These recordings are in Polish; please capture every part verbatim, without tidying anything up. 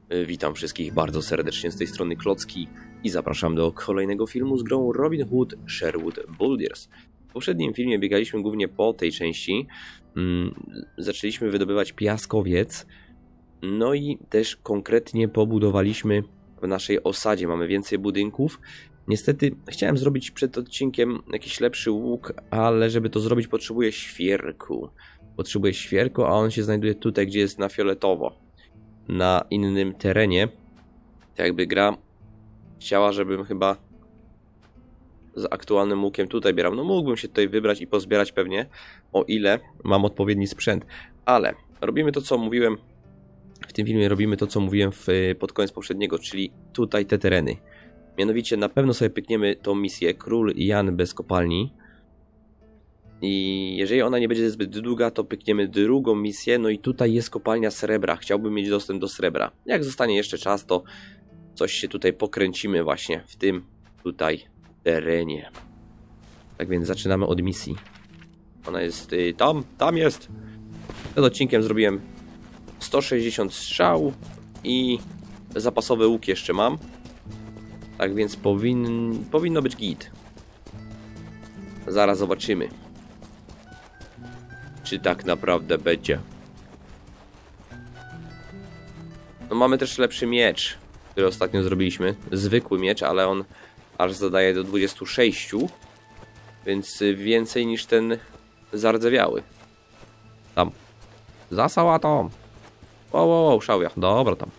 Witam wszystkich bardzo serdecznie z tej strony Klocki i zapraszam do kolejnego filmu z grą Robin Hood Sherwood Builders. W poprzednim filmie biegaliśmy głównie po tej części, hmm, zaczęliśmy wydobywać piaskowiec, no i też konkretnie pobudowaliśmy w naszej osadzie, mamy więcej budynków. Niestety chciałem zrobić przed odcinkiem jakiś lepszy łuk, ale żeby to zrobić potrzebuję świerku. Potrzebuję świerku, a on się znajduje tutaj, gdzie jest na fioletowo. Na innym terenie. Tak jakby gra chciała, żebym chyba z aktualnym łukiem tutaj bierał. No mógłbym się tutaj wybrać i pozbierać pewnie, o ile mam odpowiedni sprzęt. Ale robimy to, co mówiłem w tym filmie, robimy to, co mówiłem w, pod koniec poprzedniego, czyli tutaj te tereny. Mianowicie na pewno sobie pykniemy tą misję Król Jan bez kopalni. I jeżeli ona nie będzie zbyt długa, to pykniemy drugą misję. No i tutaj jest kopalnia srebra. Chciałbym mieć dostęp do srebra. Jak zostanie jeszcze czas, to coś się tutaj pokręcimy właśnie w tym tutaj terenie. Tak więc zaczynamy od misji. Ona jest y, tam, tam jest. Przed odcinkiem zrobiłem sto sześćdziesiąt strzał i zapasowy łuk jeszcze mam. Tak więc powin... powinno być git. Zaraz zobaczymy, czy tak naprawdę będzie. No mamy też lepszy miecz, który ostatnio zrobiliśmy. Zwykły miecz, ale on aż zadaje do dwudziestu sześciu. Więc więcej niż ten zardzewiały. Tam. Za sałatą. Wow, wow, wow, szałia. Dobra tam.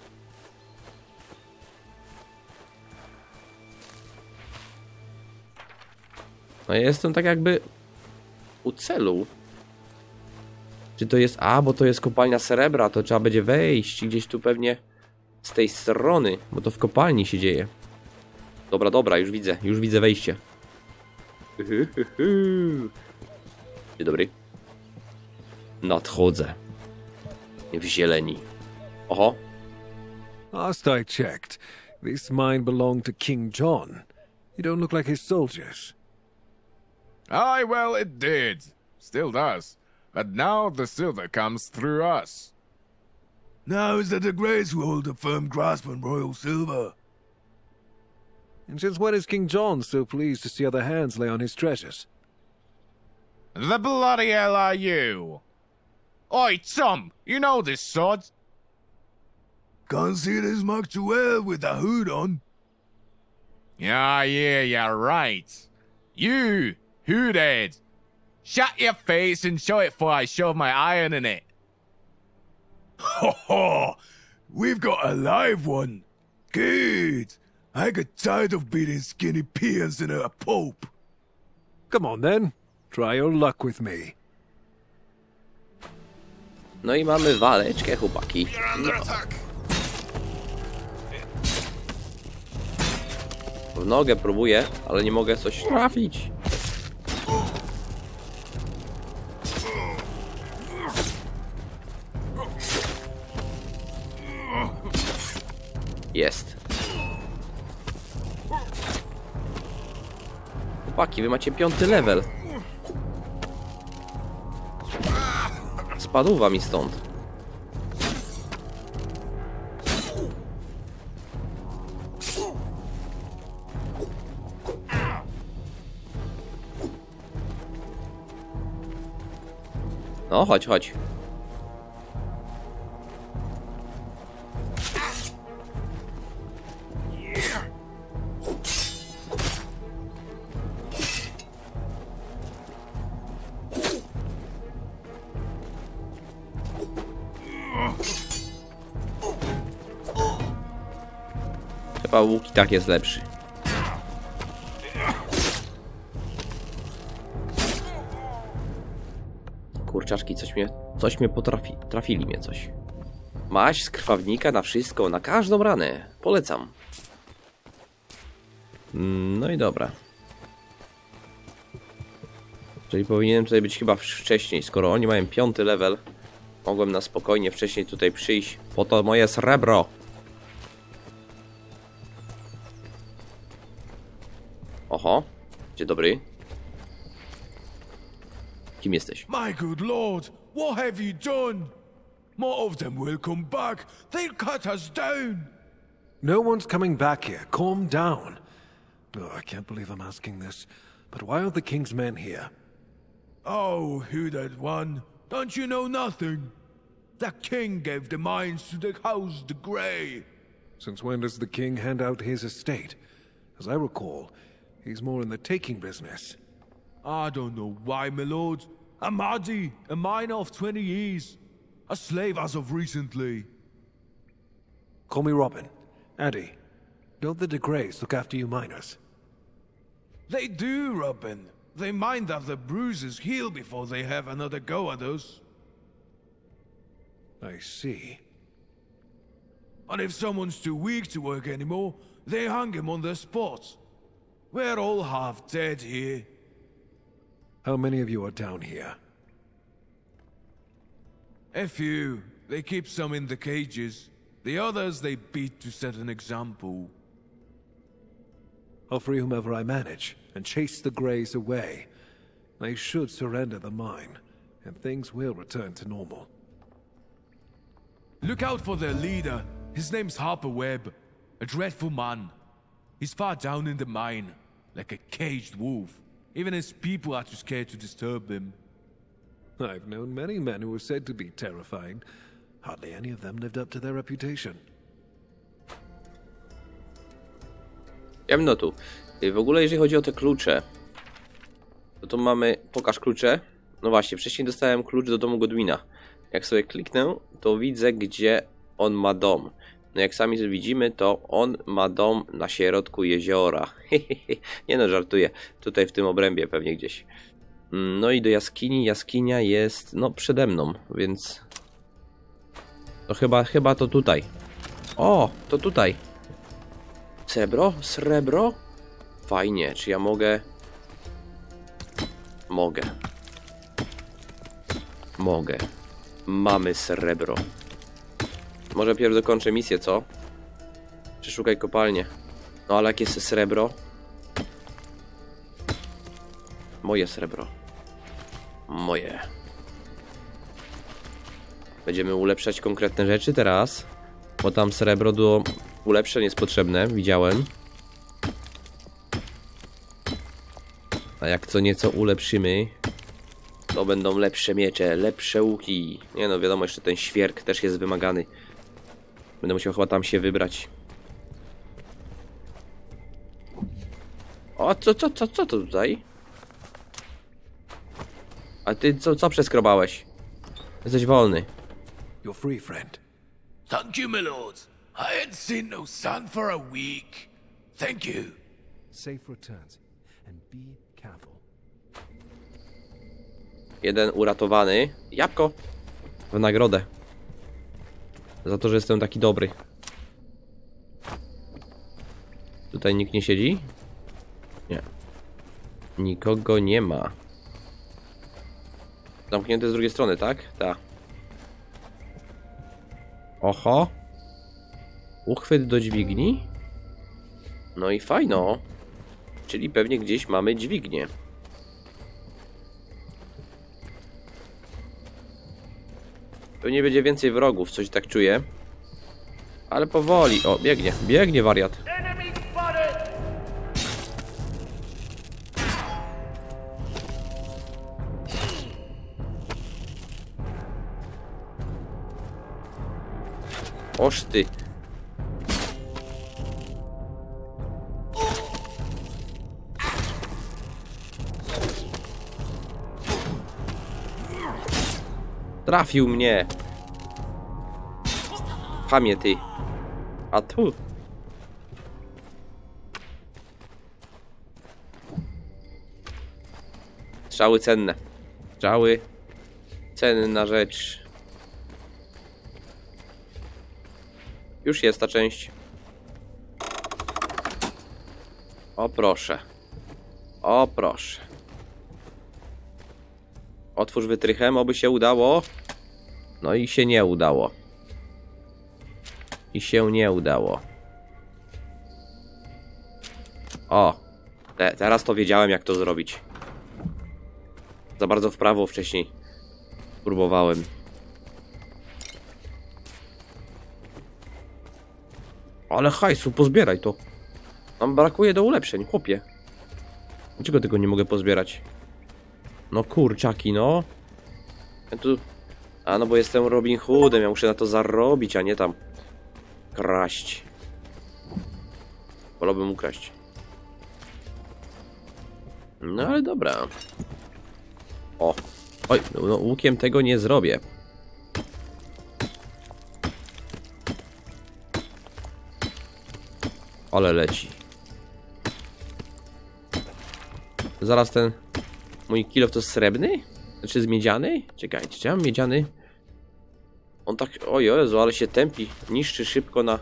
No ja jestem tak jakby u celu. Czy to jest... A, bo to jest kopalnia srebra, to trzeba będzie wejść gdzieś tu pewnie z tej strony, bo to w kopalni się dzieje. Dobra, dobra, już widzę, już widzę wejście. Dzień dobry. Nadchodzę. W zieleni. Oho. Last I checked, this mine belonged to King John. You don't look like his soldiers. Aye, well, it did. Still does. But now the silver comes through us. Now is it a grace who hold a firm grasp on royal silver? And since when is King John so pleased to see other hands lay on his treasures? The bloody hell are you? Oi, Tom, you know this sword? Can't see this much too well with the hood on. Yeah, yeah, you're right. You, hoodhead. Shut your face and show it before I shove my iron in it. Ho ho! We've got a live one. Good. I get tired of beating skinny peons in a pope. Come on then, try your luck with me. No i mamy waleczkę, chłopaki. No. W nogę próbuję, ale nie mogę coś trafić. Jest. Chłopaki, wy macie piąty level. Spadł mi stąd. No, chodź, chodź. Chyba łuk i tak jest lepszy. Kurczaczki, coś mnie, coś mnie potrafi, trafili mnie coś. Maść z krwawnika na wszystko, na każdą ranę. Polecam. No i dobra. Czyli powinienem tutaj być chyba wcześniej. Skoro oni mają piąty level, mogłem na spokojnie wcześniej tutaj przyjść. Po to moje srebro. Oho, dzień dobry. Kim jesteś? My good lord, what have you done? More of them will come back. They'll cut us down. No one's coming back here. Calm down. Oh, I can't believe I'm asking this, but why aren't the king's men here? Oh, Hooded One, don't you know nothing? The king gave the mines to the House the Grey. Since when does the king hand out his estate? As I recall, he's more in the taking business. I don't know why, my lord. I'm Maddy, a miner of twenty years. A slave as of recently. Call me Robin. Addy, don't the de Greys look after you miners? They do, Robin. They mind that the bruises heal before they have another go at us. I see. And if someone's too weak to work anymore, they hang him on the spot. We're all half dead here. How many of you are down here? A few. They keep some in the cages. The others they beat to set an example. I'll free whomever I manage, and chase the Greys away. They should surrender the mine, and things will return to normal. Look out for their leader. His name's Harper Webb. A dreadful man. He's far down in the mine, like a caged wolf. Even his people are too scared to disturb him. I've known many men who were said to be terrifying. Hardly any of them lived up to their reputation. Ciemno tu. W ogóle jeżeli chodzi o te klucze, to tu mamy... Pokaż klucze. No właśnie, wcześniej dostałem klucz do domu Godwina. Jak sobie kliknę, to widzę, gdzie on ma dom. No jak sami widzimy, to on ma dom na środku jeziora. Nie no, żartuję. Tutaj w tym obrębie pewnie gdzieś. No i do jaskini. Jaskinia jest, no, przede mną, więc... To chyba, chyba to tutaj. O, to tutaj. Srebro? Srebro? Fajnie, czy ja mogę... Mogę. Mogę. Mamy srebro. Może pierw dokończę misję, co? Przeszukaj kopalnię. No ale jak jest srebro? Moje srebro. Moje. Będziemy ulepszać konkretne rzeczy teraz. Bo tam srebro do ulepszeń jest potrzebne, widziałem. A jak co nieco ulepszymy, to będą lepsze miecze, lepsze łuki. Nie no, wiadomo, jeszcze ten świerk też jest wymagany. Będę musiał chyba tam się wybrać. O, co, co, co, co to tutaj? A ty co, co przeskrobałeś? Jesteś wolny. You're free, friend. Thank you, my lord. I ain't seen no sun for a week. Thank you. Safe returns, and be careful. Jeden uratowany. Jabłko! W nagrodę. Za to, że jestem taki dobry. Tutaj nikt nie siedzi? Nie. Nikogo nie ma. Zamknięte z drugiej strony, tak? Tak. Oho. Uchwyt do dźwigni. No i fajno. Czyli pewnie gdzieś mamy dźwignię. Pewnie będzie więcej wrogów, coś tak czuję. Ale powoli. O, biegnie. Biegnie wariat. Oż ty. Trafił mnie. Chamie ty. A tu. Strzały cenne. Strzały. Cenna rzecz. Już jest ta część. O proszę. O proszę. Otwórz wytrychem, oby się udało. No i się nie udało. I się nie udało. O. Te, teraz to wiedziałem, jak to zrobić. Za bardzo w prawo wcześniej próbowałem. Ale hajsu, pozbieraj to. Nam brakuje do ulepszeń, chłopie. Dlaczego tego nie mogę pozbierać? No kurczaki, no. Ja tu... A no bo jestem Robin Hoodem, ja muszę na to zarobić, a nie tam kraść. Wolałbym ukraść. No ale dobra. O. Oj, no, no łukiem tego nie zrobię. Ale leci. Zaraz ten mój kilof to srebrny? Znaczy z miedziany? Czekajcie, czy ja mam miedziany? On tak... Oj, Jezu, ale się tępi. Niszczy szybko na...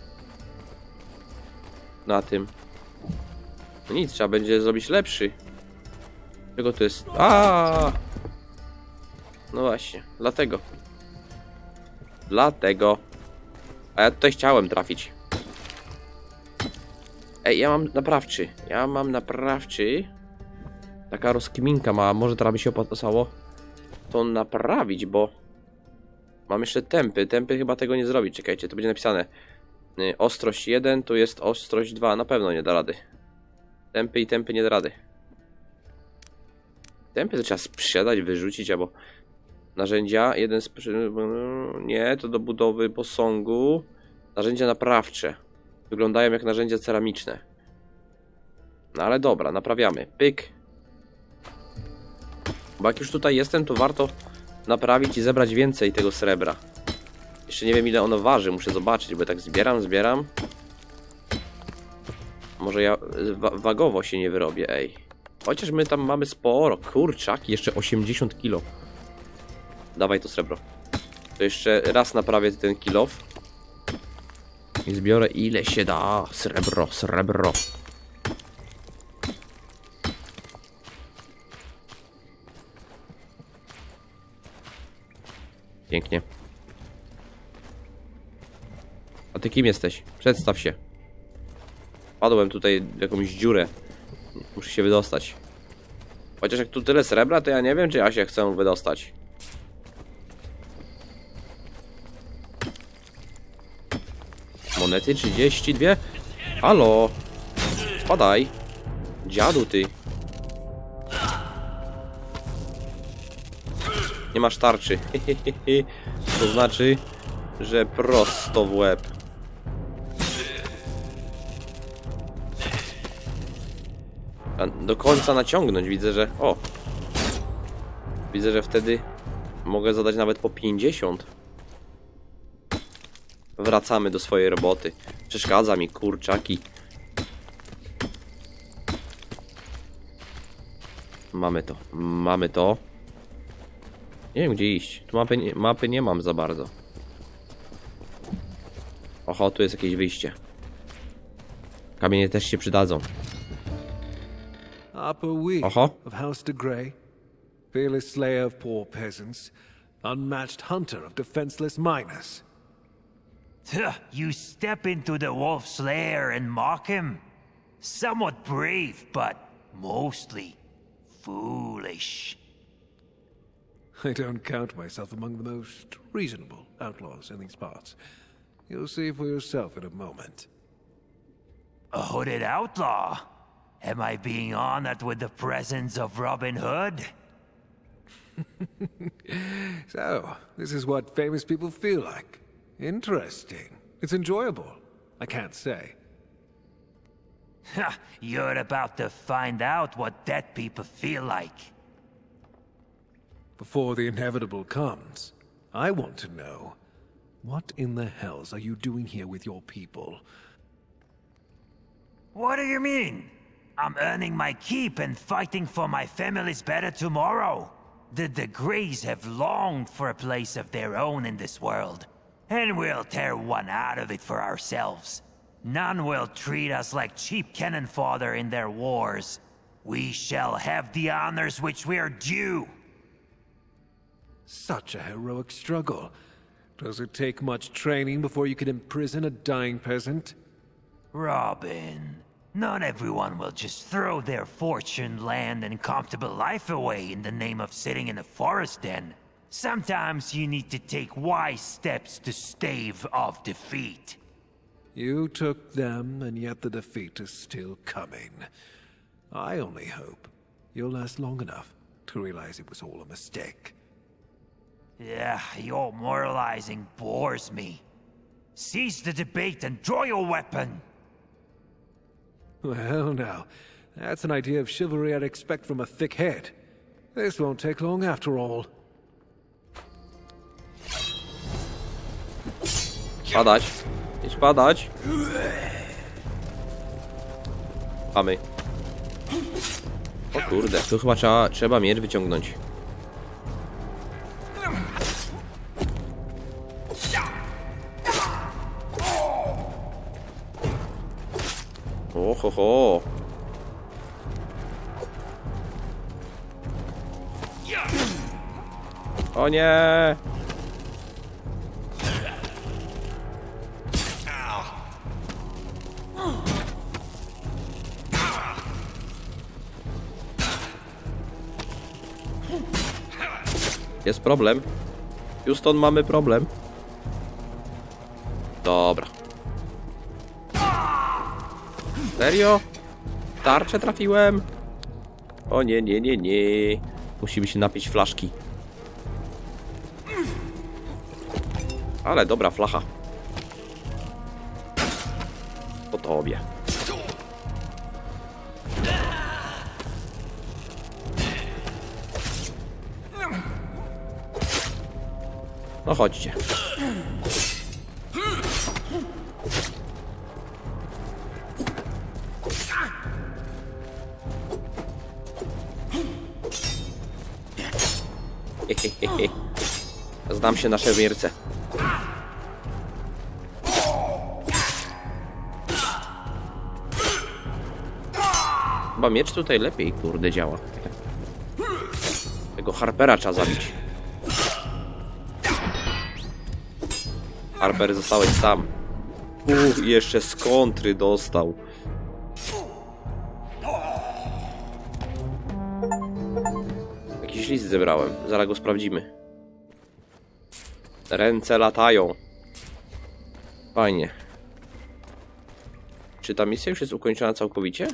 Na tym. No nic, trzeba będzie zrobić lepszy. Czego to jest? A! No właśnie, dlatego. Dlatego. A ja tutaj chciałem trafić. Ej, ja mam naprawczy. Ja mam naprawczy. Taka rozkminka ma. Może teraz by się opłacało to naprawić, bo mam jeszcze tempy. Tempy chyba tego nie zrobić. Czekajcie, to będzie napisane. Ostrość jeden, tu jest ostrość dwa. Na pewno nie da rady. Tempy i tempy nie da rady. Tempy to trzeba sprzedać, wyrzucić, albo narzędzia. Jeden z... Nie, to do budowy posągu. Narzędzia naprawcze. Wyglądają jak narzędzia ceramiczne. No ale dobra, naprawiamy. Pyk. Bo jak już tutaj jestem, to warto naprawić i zebrać więcej tego srebra. Jeszcze nie wiem, ile ono waży, muszę zobaczyć, bo tak zbieram, zbieram. Może ja wa wagowo się nie wyrobię, ej. Chociaż my tam mamy sporo. Kurczak, jeszcze osiemdziesiąt kilo. Dawaj to srebro. To jeszcze raz naprawię ten kilof. I zbiorę ile się da. Srebro, srebro. Pięknie. A ty kim jesteś? Przedstaw się. Padłem tutaj w jakąś dziurę. Muszę się wydostać. Chociaż jak tu tyle srebra, to ja nie wiem, czy ja się chcę wydostać. Monety trzydzieści dwa. Halo. Spadaj. Dziadu ty. Nie masz tarczy. To znaczy, że prosto w łeb. A do końca naciągnąć. Widzę, że... O! Widzę, że wtedy mogę zadać nawet po pięćdziesiąt. Wracamy do swojej roboty. Przeszkadza mi, kurczaki. Mamy to. Mamy to. Nie wiem, gdzie iść. Tu mapy nie, mapy nie mam za bardzo. Oho, tu jest jakieś wyjście. Kamienie też się przydadzą. Harper Wee Oho. of House de Grey, fearless slayer of poor peasants, unmatched hunter of defenseless miners. You step into the wolf's lair and mock him? Somewhat brave, but mostly foolish. I don't count myself among the most reasonable outlaws in these parts. You'll see for yourself in a moment. A hooded outlaw? Am I being honored with the presence of Robin Hood? So, this is what famous people feel like. Interesting. It's enjoyable. I can't say. You're about to find out what dead people feel like. Before the inevitable comes, I want to know, what in the hells are you doing here with your people? What do you mean? I'm earning my keep and fighting for my family's better tomorrow. The De Greys have longed for a place of their own in this world, and we'll tear one out of it for ourselves. None will treat us like cheap cannon fodder in their wars. We shall have the honors which we are due. Such a heroic struggle. Does it take much training before you can imprison a dying peasant? Robin, not everyone will just throw their fortune, land, and comfortable life away in the name of sitting in a forest den. Sometimes you need to take wise steps to stave off defeat. You took them, and yet the defeat is still coming. I only hope you'll last long enough to realize it was all a mistake. Yeah, your moralizing bores me. Cease the debate and draw your weapon! Well, now, that's an idea of chivalry I'd expect from a thick head. This won't take long after all. Padać. Idź padać. Mamy. O kurde, tu chyba trzeba, trzeba miecz wyciągnąć. Ohoho. O nie! Jest problem. Houston, mamy problem. Dobra. Serio? Tarczę trafiłem? O nie, nie, nie, nie. Musimy się napić flaszki. Ale dobra flacha. Po tobie. No chodźcie. Hehehe. Znam się na szermierce. Chyba miecz tutaj lepiej, kurde, działa. Tego Harpera trzeba zabić. Harper, zostałeś sam. Uch, jeszcze z kontry dostał. Jakiś list zebrałem. Zaraz go sprawdzimy. Ręce latają. Fajnie. Czy ta misja już jest ukończona całkowicie?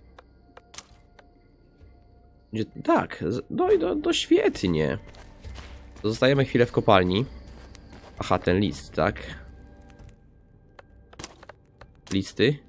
Gdzie, tak, no i do, do świetnie. Zostajemy chwilę w kopalni. Aha, ten list, tak? Listy.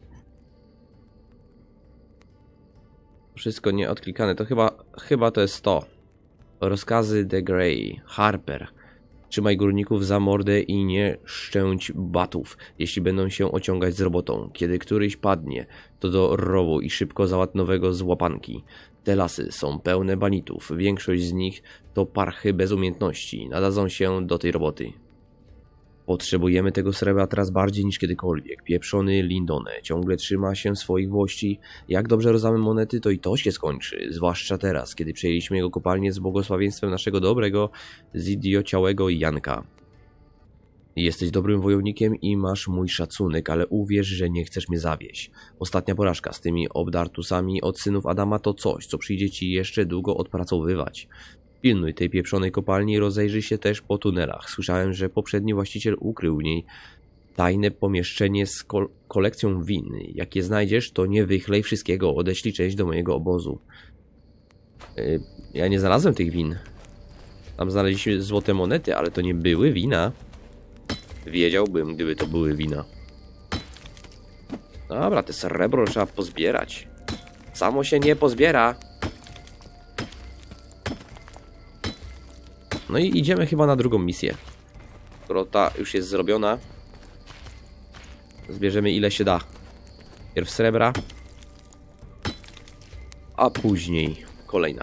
Wszystko nieodklikane. To chyba, chyba to jest to. Rozkazy The Grey. Harper. Trzymaj górników za mordę i nie szczędź batów, jeśli będą się ociągać z robotą. Kiedy któryś padnie, to do rowu i szybko załatw nowego z łapanki. Te lasy są pełne banitów. Większość z nich to parchy bez umiejętności. Nadadzą się do tej roboty. Potrzebujemy tego srebra teraz bardziej niż kiedykolwiek. Pieprzony Lindone ciągle trzyma się swoich włości. Jak dobrze rozdamy monety, to i to się skończy. Zwłaszcza teraz, kiedy przejęliśmy jego kopalnię z błogosławieństwem naszego dobrego, zidiociałego Janka. Jesteś dobrym wojownikiem i masz mój szacunek, ale uwierz, że nie chcesz mnie zawieść. Ostatnia porażka z tymi obdartusami od synów Adama to coś, co przyjdzie ci jeszcze długo odpracowywać. Pilnuj tej pieprzonej kopalni i rozejrzyj się też po tunelach. Słyszałem, że poprzedni właściciel ukrył w niej tajne pomieszczenie z kol kolekcją win. Jak je znajdziesz, to nie wychlej wszystkiego. Odeślij część do mojego obozu. Yy, ja nie znalazłem tych win. Tam znaleźliśmy złote monety, ale to nie były wina. Wiedziałbym, gdyby to były wina. Dobra, te srebro trzeba pozbierać. Samo się nie pozbiera. No i idziemy chyba na drugą misję. Skoro ta już jest zrobiona, zbierzemy ile się da. Pierw srebra, a później kolejna.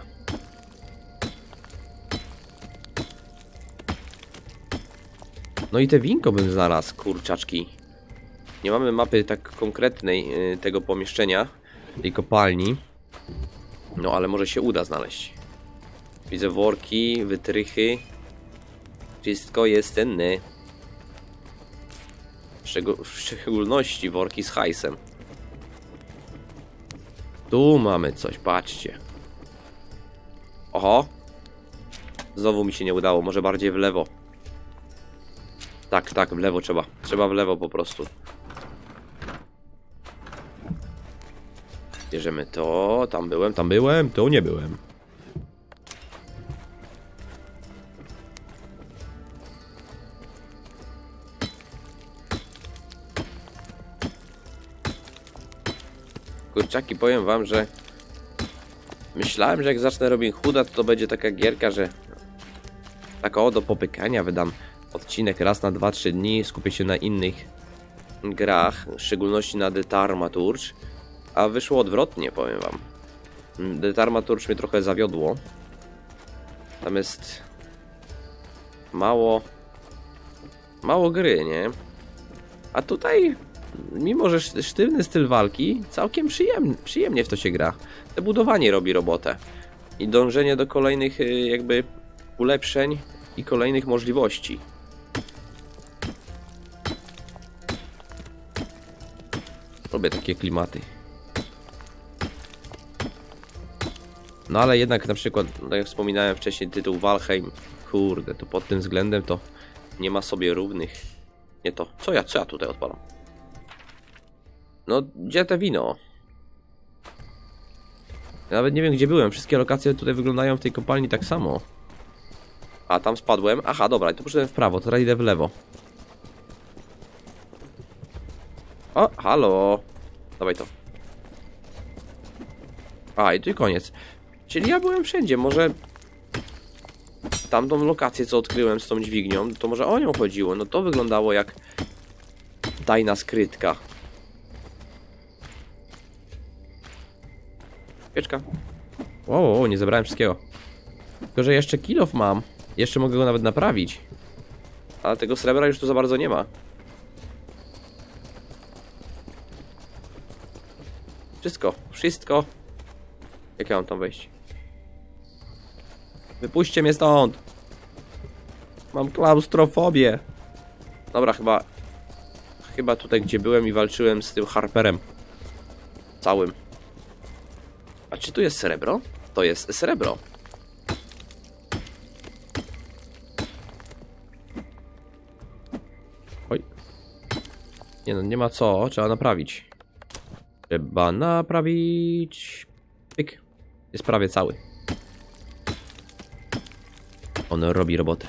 No i te winko bym znalazł, kurczaczki. Nie mamy mapy tak konkretnej yy, tego pomieszczenia, tej kopalni. No ale może się uda znaleźć. Widzę worki, wytrychy. Wszystko jest cenne. W szczególności worki z hajsem. Tu mamy coś, patrzcie. Oho. Znowu mi się nie udało, może bardziej w lewo. Tak, tak, w lewo trzeba. Trzeba w lewo po prostu. Bierzemy to, tam byłem, tam byłem, tu nie byłem. Kurczaki, powiem wam, że myślałem, że jak zacznę Robin Hooda, to, to będzie taka gierka, że tak o, do popykania wydam odcinek raz na dwa trzy dni, skupię się na innych grach, w szczególności na The Thaumaturge, a wyszło odwrotnie, powiem wam. The Thaumaturge mnie trochę zawiodło. Tam jest mało mało gry, nie? A tutaj, mimo że sztywny styl walki, całkiem przyjemnie, przyjemnie w to się gra. To budowanie robi robotę. I dążenie do kolejnych jakby ulepszeń i kolejnych możliwości. Lubię takie klimaty. No ale jednak na przykład, tak jak wspominałem wcześniej, tytuł Valheim, kurde, to pod tym względem to nie ma sobie równych. Nie to. Co ja, co ja tutaj odpalam? No, gdzie te wino? Ja nawet nie wiem, gdzie byłem. Wszystkie lokacje tutaj wyglądają w tej kopalni tak samo. A, tam spadłem. Aha, dobra, to poszedłem w prawo, teraz idę w lewo. O, halo. Dawaj to. A, i tu i koniec. Czyli ja byłem wszędzie, może tamtą lokację, co odkryłem z tą dźwignią, to może o nią chodziło. No to wyglądało jak tajna skrytka. Pieczka. O, o, nie zebrałem wszystkiego. Tylko, że jeszcze kilof mam. Jeszcze mogę go nawet naprawić. Ale tego srebra już tu za bardzo nie ma. Wszystko, wszystko. Jak ja mam tam wejść? Wypuśćcie mnie stąd. Mam klaustrofobię. Dobra, chyba Chyba tutaj, gdzie byłem i walczyłem z tym Harperem całym. A czy tu jest srebro? To jest srebro. Oj. Nie no, nie ma co, trzeba naprawić. Trzeba naprawić. Pyk. Jest prawie cały. On robi robotę.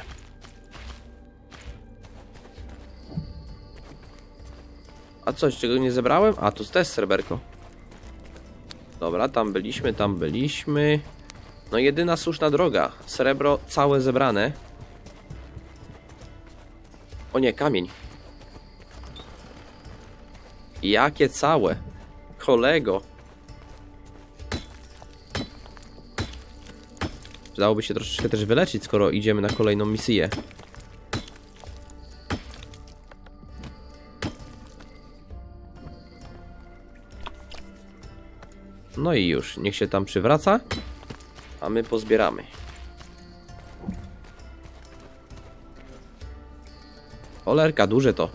A coś, czego nie zebrałem? A, tu też sreberko. Dobra, tam byliśmy, tam byliśmy. No jedyna słuszna droga. Srebro całe zebrane. O nie, kamień. Jakie całe? Kolego. Przydałoby się troszeczkę też wyleczyć, skoro idziemy na kolejną misję. No i już, niech się tam przywraca, a my pozbieramy. Cholerka, duże to.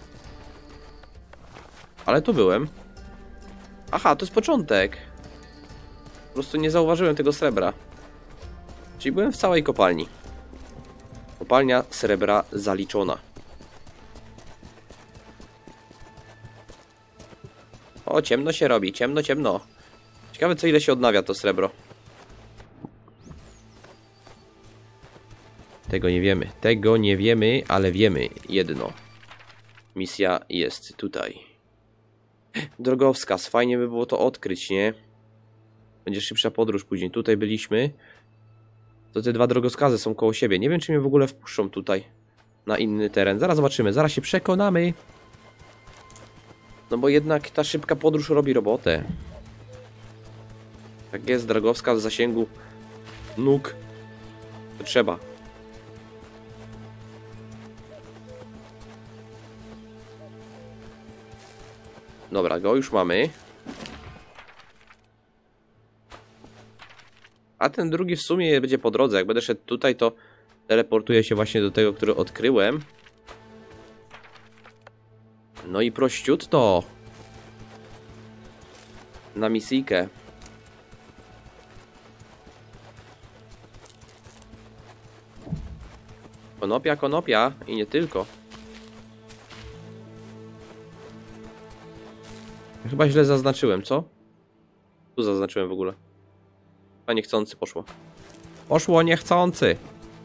Ale tu byłem. Aha, to jest początek. Po prostu nie zauważyłem tego srebra. Czyli byłem w całej kopalni. Kopalnia srebra zaliczona. O, ciemno się robi, ciemno, ciemno. Ciekawe, co ile się odnawia to srebro. Tego nie wiemy. Tego nie wiemy, ale wiemy jedno. Misja jest tutaj. Drogowskaz. Fajnie by było to odkryć, nie? Będzie szybsza podróż później. Tutaj byliśmy. To te dwa drogowskazy są koło siebie. Nie wiem, czy mnie w ogóle wpuszczą tutaj na inny teren. Zaraz zobaczymy. Zaraz się przekonamy. No bo jednak ta szybka podróż robi robotę. Jak jest drogowskaz w zasięgu nóg, to trzeba. Dobra, go już mamy. A ten drugi w sumie będzie po drodze. Jak będę szedł tutaj, to teleportuję się właśnie do tego, który odkryłem. No i prościutto. Na misyjkę. Konopia, konopia i nie tylko. Chyba źle zaznaczyłem, co? Tu zaznaczyłem w ogóle. A niechcący poszło. Poszło niechcący.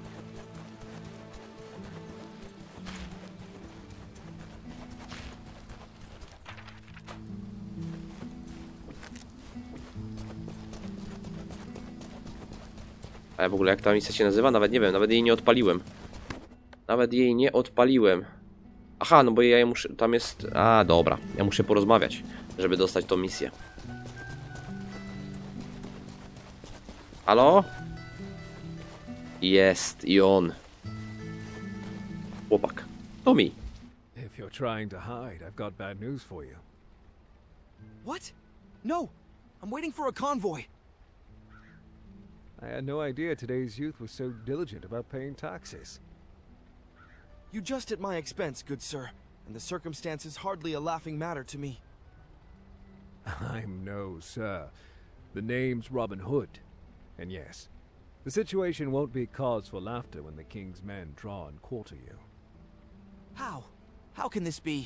A ja w ogóle jak ta misja się nazywa? Nawet nie wiem, nawet jej nie odpaliłem. Nawet jej nie odpaliłem. Aha, no bo ja muszę, tam jest... A, dobra, ja muszę porozmawiać, żeby dostać tą misję. Halo? Jest i on. Chłopak. To mi. If you're trying to hide, I've got bad news for you. What? No! I'm waiting for a convoy. I had no idea today's youth was so diligent about paying taxes. You just at my expense, good sir, and the circumstances hardly a laughing matter to me. I'm no sir. The name's Robin Hood. And yes, the situation won't be cause for laughter when the king's men draw and quarter you. How? How can this be?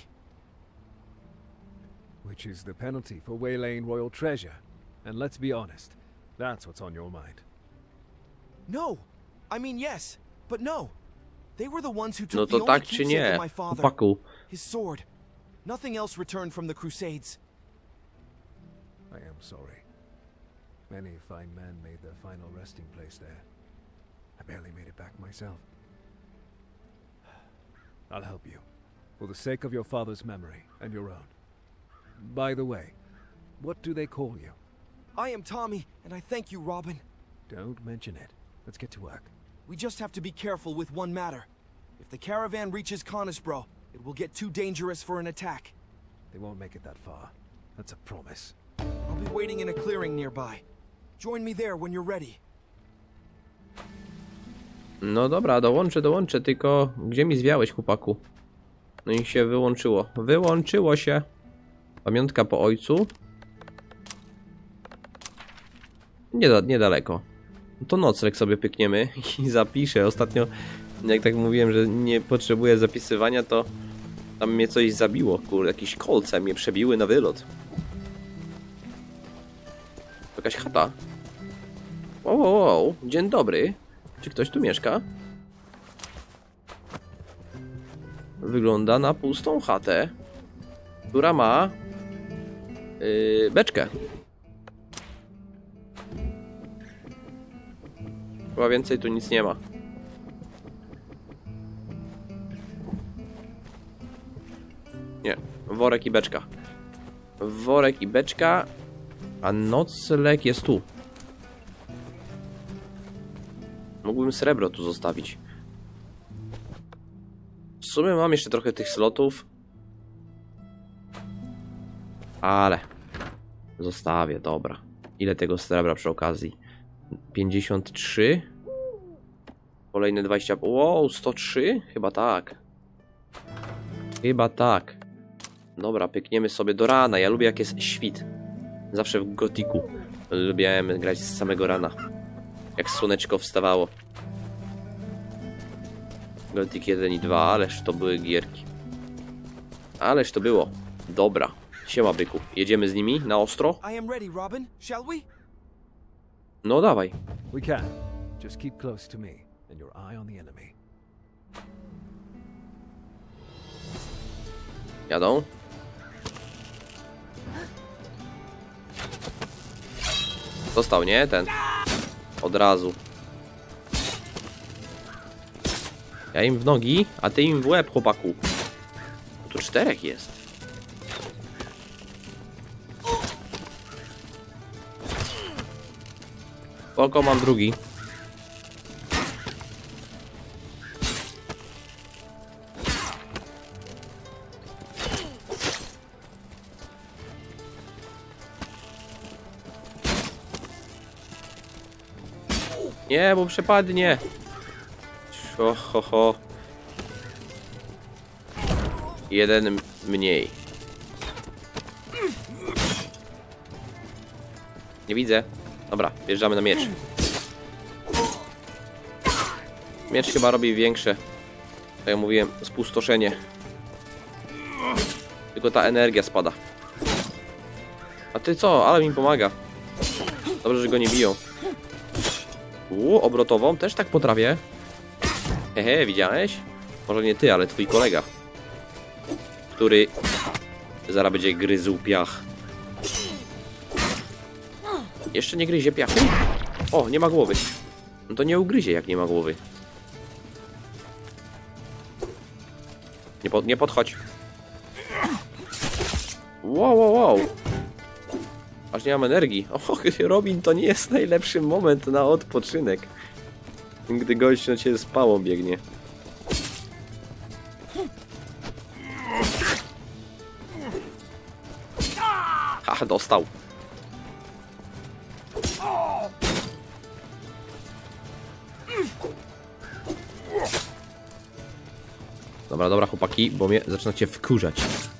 Which is the penalty for waylaying royal treasure. And let's be honest, that's what's on your mind. No! I mean yes, but no. They were the ones who took No the to only tak czy keepsake nie, of my father, chłopaku. his sword. Nothing else returned from the Crusades. I am sorry. Many fine men made their final resting place there. I barely made it back myself. I'll help you, for the sake of your father's memory and your own. By the way, what do they call you? I am Tommy, and I thank you, Robin. Don't mention it. Let's get to work. We just have to be careful with one matter. If the caravan reaches Conisbro, it will get too dangerous for an attack. They won't make it that far. That's a promise. I'll be waiting in a clearing nearby. Join me there when you're ready. No dobra, dołączę, dołączę, tylko gdzie mi zwiałeś, chłopaku? No i się wyłączyło. Wyłączyło się. Pamiątka po ojcu. Nie, niedaleko. To nocleg sobie pykniemy i zapiszę. Ostatnio, jak tak mówiłem, że nie potrzebuję zapisywania, to tam mnie coś zabiło. Kurde, jakieś kolce mnie przebiły na wylot. Jakaś chata. Wow, wow, wow. Dzień dobry. Czy ktoś tu mieszka? Wygląda na pustą chatę, która ma yy, beczkę. Chyba więcej tu nic nie ma. Nie, worek i beczka. Worek i beczka, a nocleg jest tu. Mógłbym srebro tu zostawić. W sumie mam jeszcze trochę tych slotów. Ale zostawię, dobra. Ile tego srebra przy okazji? pięćdziesiąt trzy. Kolejne dwadzieścia. Wow, sto trzy? Chyba tak. Chyba tak. Dobra, pykniemy sobie do rana. Ja lubię jak jest świt. Zawsze w gotiku lubiłem grać z samego rana. Jak słoneczko wstawało. Gothic jeden i dwa, ależ to były gierki. Ależ to było. Dobra. Siema, byku. Jedziemy z nimi na ostro? I am ready, Robin. Shall we? No dawaj. We can. Just keep close to me and your eye on the enemy. Jadą. Został, nie? Ten. Od razu. Ja im w nogi, a ty im w łeb, chłopaku. Tu czterech jest. Spoko, mam drugi. Nie, bo przepadnie. Ho, ho, ho. Jeden mniej. Nie widzę. Dobra, wjeżdżamy na miecz. Miecz chyba robi większe, tak jak mówiłem, spustoszenie. Tylko ta energia spada. A ty co? Ale mi pomaga. Dobrze, że go nie biją. Uuu, obrotową też tak potrafię. Hehe, widziałeś? Może nie ty, ale twój kolega. Który zaraz będzie gryzł piach. Jeszcze nie gryzie piachu? O, nie ma głowy. No to nie ugryzie, jak nie ma głowy. Nie, pod, nie podchodź. Wow, wow, wow. Aż nie mam energii. O, Robin, to nie jest najlepszy moment na odpoczynek. Gdy gość na ciebie z pałą biegnie. Ha, dostał. Dobra, dobra chłopaki, bo mnie zaczynacie wkurzać.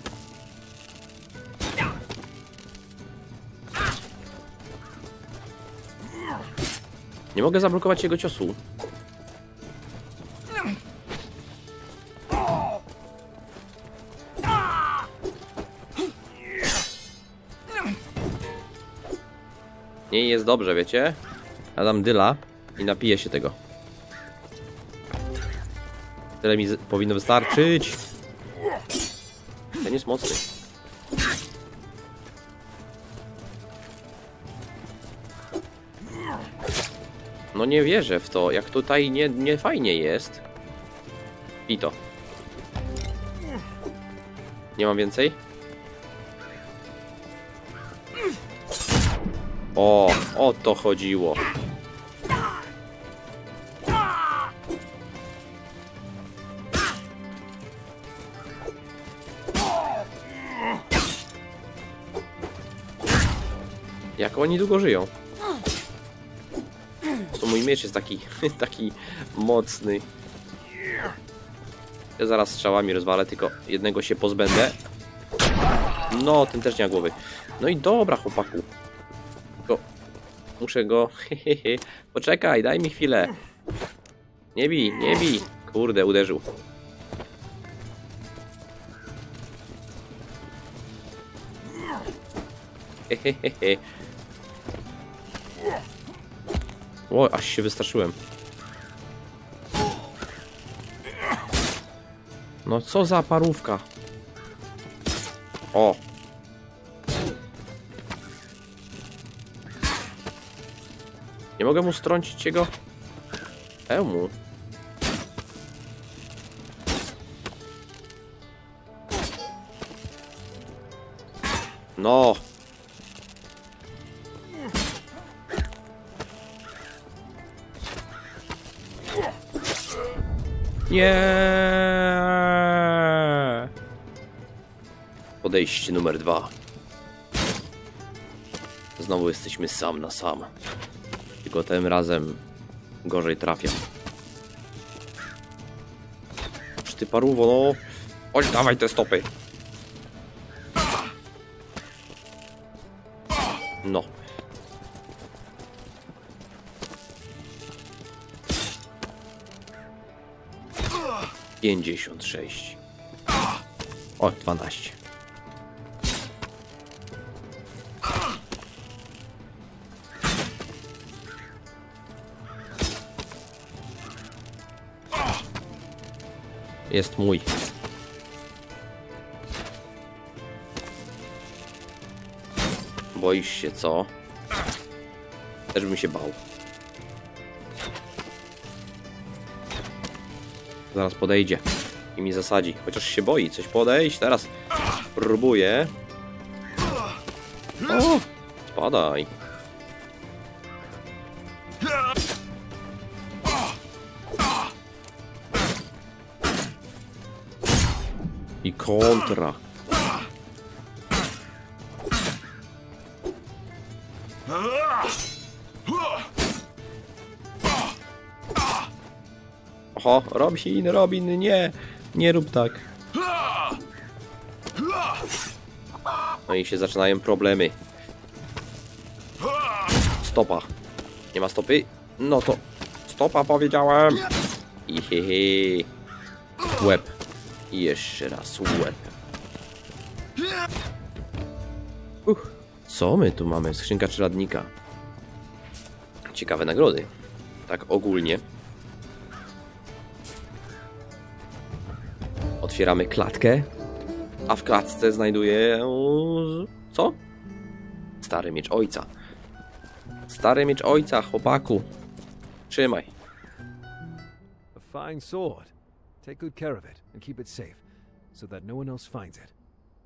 Nie mogę zablokować jego ciosu. Nie jest dobrze, wiecie? Ja dam dyla i napiję się tego. Tyle mi powinno wystarczyć. Ten jest mocny. No nie wierzę w to, jak tutaj nie, nie fajnie jest. I to. Nie mam więcej? O, o to chodziło. Jak oni długo żyją? To mój miecz jest taki, taki mocny. Ja zaraz strzałami rozwalę, tylko jednego się pozbędę. No, ten też nie ma głowy. No i dobra, chłopaku. Tylko muszę go... Poczekaj, daj mi chwilę. Nie bij, nie bij. Kurde, uderzył. Hehehe. O, aż się wystraszyłem. No co za parówka. O. Nie mogę mu strącić jego hełmu. No. Nie. Podejście numer dwa. Znowu jesteśmy sam na sam. Tylko tym razem gorzej trafia. Już ty parówo, no. Chodź, dawaj te stopy. No. pięćdziesiąt sześć. O, dwanaście. Jest mój. Boisz się, co? Też bym się bał. Zaraz podejdzie i mi zasadzi. Chociaż się boi coś podejść. Teraz próbuję. O! Spadaj. I kontra. Oho, Robin, Robin, nie, nie rób tak. No i się zaczynają problemy. Stopa. Nie ma stopy? No to stopa powiedziałem. I hehe. Łeb. I jeszcze raz łeb. Uch. Co my tu mamy? Skrzynka czeladnika. ciekawe nagrody. Tak ogólnie. Otwieramy klatkę, a w klatce znajduję... co? Stary miecz ojca. Stary miecz ojca, chłopaku. Trzymaj. A fine sword. Take good care of it and keep it safe, so that no one else finds it.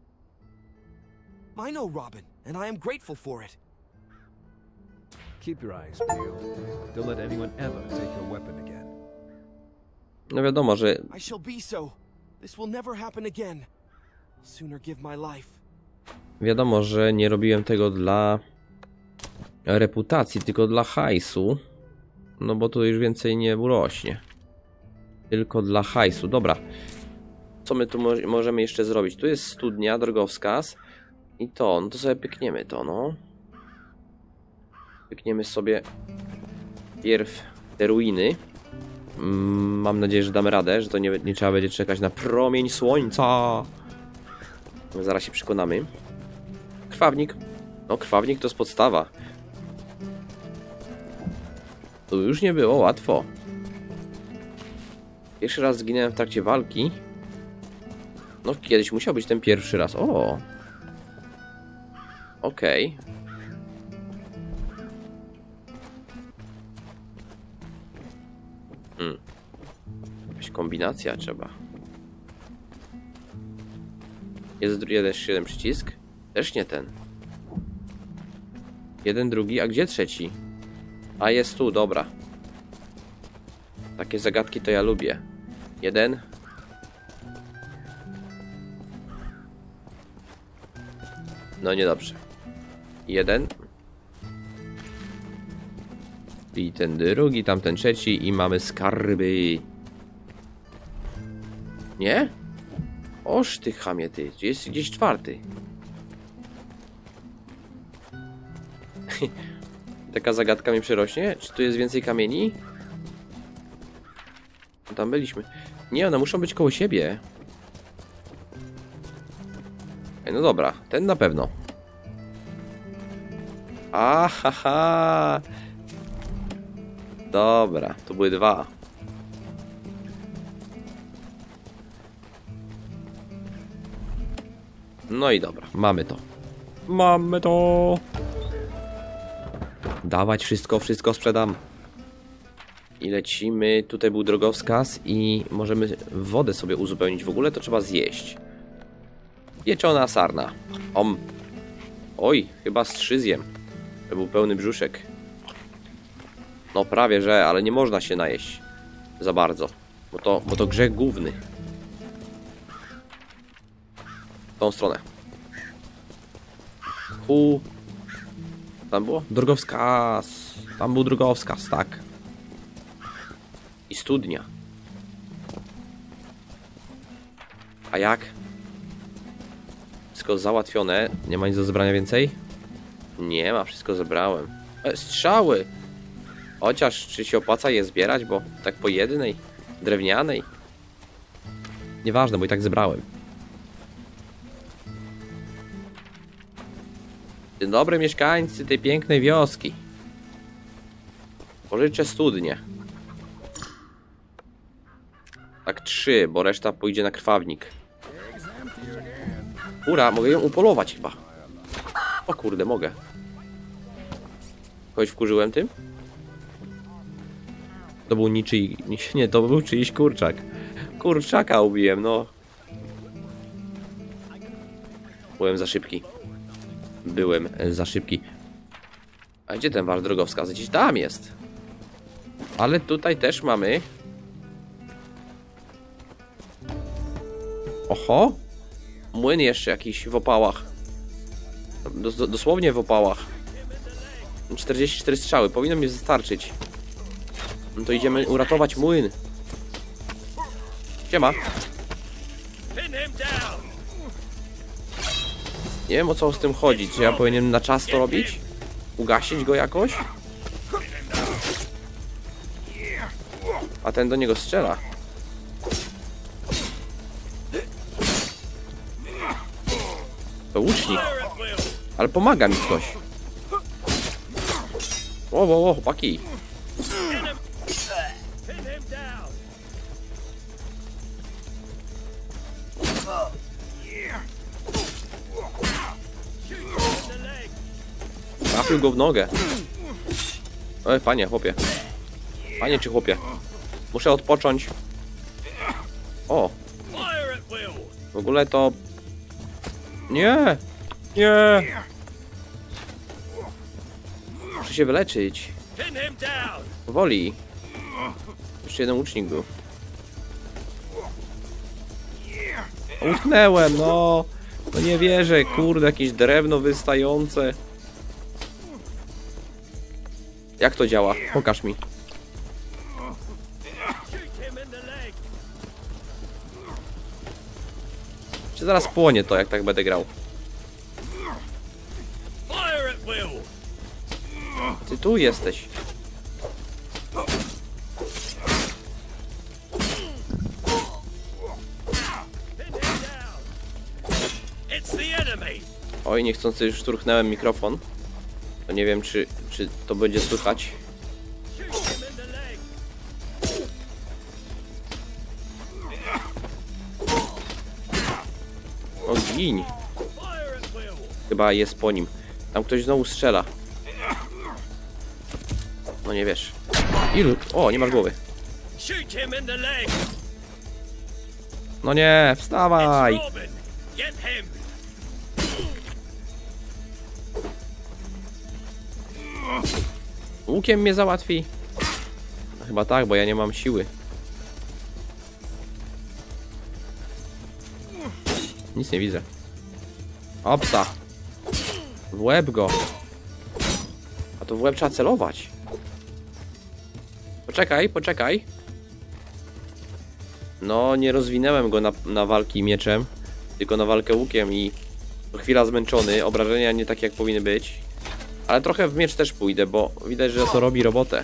I know, Robin, and I am grateful for it. Keep your eyes peeled. Don't let anyone ever take your weapon again. No wiadomo, że... I shall be so. This will never happen again. I'll sooner give my life. Wiadomo, że nie robiłem tego dla reputacji, tylko dla hajsu. No bo tu już więcej nie urośnie. Tylko dla hajsu. Dobra. Co my tu mo możemy jeszcze zrobić? Tu jest studnia, drogowskaz. I to, no to sobie pykniemy to, no. Pykniemy sobie pierw te ruiny. Mm, mam nadzieję, że damy radę, że to nie, nie trzeba będzie czekać na promień słońca. Zaraz się przekonamy. Krwawnik. No, krwawnik to jest podstawa. Tu już nie było łatwo. Pierwszy raz zginąłem w trakcie walki. No, kiedyś musiał być ten pierwszy raz. O! Okej. Okay. Hmm. Jakaś kombinacja trzeba. Jest jeden, jeden przycisk. Też nie ten. Jeden, drugi, a gdzie trzeci? A jest tu, dobra. Takie zagadki to ja lubię. Jeden. No niedobrze. Jeden. I ten drugi, tamten trzeci i mamy skarby. Nie? Oż ty chamie ty, jest gdzieś czwarty. Taka zagadka mi przerośnie. Czy tu jest więcej kamieni? Tam byliśmy. Nie, one muszą być koło siebie. Ej, no dobra, ten na pewno. Ahaha. Dobra, to były dwa. No i dobra, mamy to. Mamy to. Dawać wszystko, wszystko sprzedam. I lecimy. Tutaj był drogowskaz i możemy wodę sobie uzupełnić. W ogóle to trzeba zjeść. Pieczona sarna. Om. Oj, chyba z trzy zjem. To był pełny brzuszek. No prawie, że, ale nie można się najeść za bardzo. Bo to, bo to grzech główny. W tą stronę. U. Tam było? Drogowskaz. Tam był drogowskaz, tak. I studnia. A jak? Wszystko załatwione. Nie ma nic do zebrania więcej? Nie ma, wszystko zebrałem. E, strzały! Chociaż, czy się opłaca je zbierać, bo tak po jednej, drewnianej. Nieważne, bo i tak zebrałem. Dzień dobry, mieszkańcy tej pięknej wioski. Pożyczę studnię. Tak trzy, bo reszta pójdzie na krwawnik. Ura, mogę ją upolować chyba. O kurde, mogę. Kogoś wkurzyłem tym? To był niczyj... Nie, to był czyjś kurczak. Kurczaka ubiłem, no. Byłem za szybki. Byłem za szybki. A gdzie ten wasz drogowskaz? Gdzieś tam jest. Ale tutaj też mamy... Oho! Młyn jeszcze jakiś w opałach. Dos dosłownie w opałach. czterdzieści cztery strzały. Powinno mi wystarczyć. No to idziemy uratować młyn. Siema. Nie wiem, o co z tym chodzi. Czy ja powinienem na czas to robić? Ugasić go jakoś? A ten do niego strzela. To łucznik. Ale pomaga mi ktoś. O, o, o, chłopaki. Trafił go w nogę. Oj, panie, chłopie. Panie czy chłopie? Muszę odpocząć. O. W ogóle to... Nie! Nie! Muszę się wyleczyć. Powoli. Jeszcze jeden łucznik był. Utknęłem, no! No nie wierzę, kurde, jakieś drewno wystające. Jak to działa? Pokaż mi. Czy zaraz płonie to, jak tak będę grał? Ty tu jesteś. Oj, niechcący już szturchnąłem mikrofon. To nie wiem, czy, czy to będzie słychać. O, giń. Chyba jest po nim. Tam ktoś znowu strzela. No nie wiesz. Ilu? O, nie masz głowy. No nie, wstawaj. Łukiem mnie załatwi. No, chyba tak, bo ja nie mam siły. Nic nie widzę. Opsa. W łeb go. A to w łeb trzeba celować. Poczekaj, poczekaj. No, nie rozwinęłem go na, na walki mieczem, tylko na walkę łukiem i chwila zmęczony. Obrażenia nie takie jak powinny być. Ale trochę w miecz też pójdę, bo widać, że to robi robotę.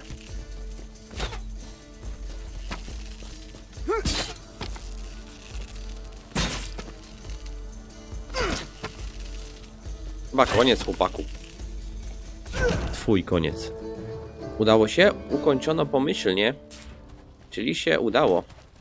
Chyba koniec, chłopaku. Twój koniec. Udało się? Ukończono pomyślnie. Czyli się udało.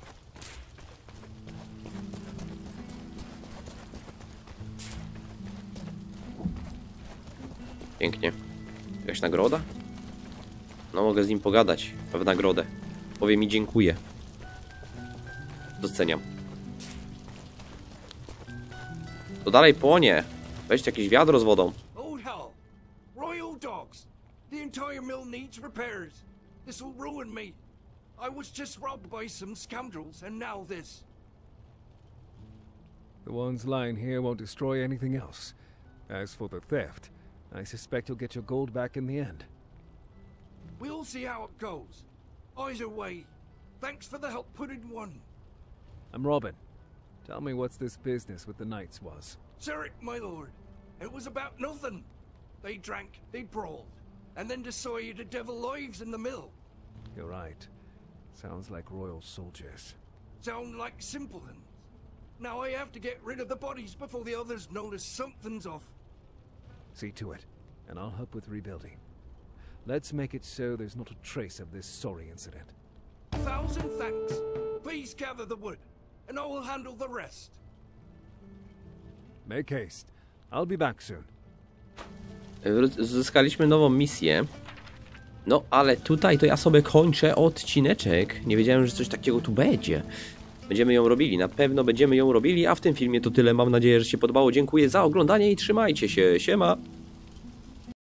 Pięknie. Jakaś nagroda? No mogę z nim pogadać w nagrodę. Powie mi dziękuję. Doceniam. To dalej płonie. Weźcie jakieś wiadro z wodą. Old hell. Royal dogs. The entire mill needs repairs. This will ruin me. I was just robbed by some scoundrels, and now this. The ones lying here won't destroy anything else. As for the theft, I suspect you'll get your gold back in the end. We'll see how it goes. Either way, thanks for the help put in one. I'm Robin. Tell me what's this business with the knights was. Zurich, my lord. It was about nothing. They drank, they brawled, and then decided to devil lives in the mill. You're right. Sounds like royal soldiers. Sound like simpletons. Now I have to get rid of the bodies before the others notice something's off. See to it, and I'll help with rebuilding. Let's make it so there's not a trace of this sorry incident. A thousand thanks. Please gather the wood, and I will handle the rest. Make haste. I'll be back soon. Zyskaliśmy nową misję. No, ale tutaj to ja sobie kończę odcineczek. Nie wiedziałem, że coś takiego tu będzie. Będziemy ją robili, na pewno będziemy ją robili, a w tym filmie to tyle. Mam nadzieję, że się podobało. Dziękuję za oglądanie i trzymajcie się. Siema!